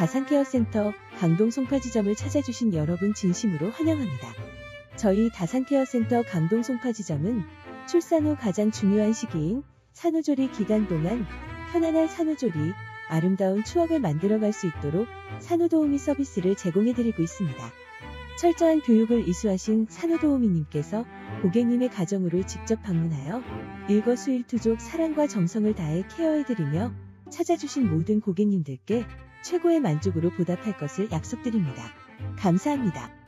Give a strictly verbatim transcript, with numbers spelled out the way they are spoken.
다산케어센터 강동 송파지점을 찾아주신 여러분 진심으로 환영합니다. 저희 다산케어센터 강동 송파지점은 출산 후 가장 중요한 시기인 산후조리 기간 동안 편안한 산후조리, 아름다운 추억을 만들어갈 수 있도록 산후도우미 서비스를 제공해드리고 있습니다. 철저한 교육을 이수하신 산후도우미님께서 고객님의 가정으로 직접 방문하여 일거수일투족 사랑과 정성을 다해 케어해드리며 찾아주신 모든 고객님들께 최고의 만족으로 보답할 것을 약속드립니다. 감사합니다.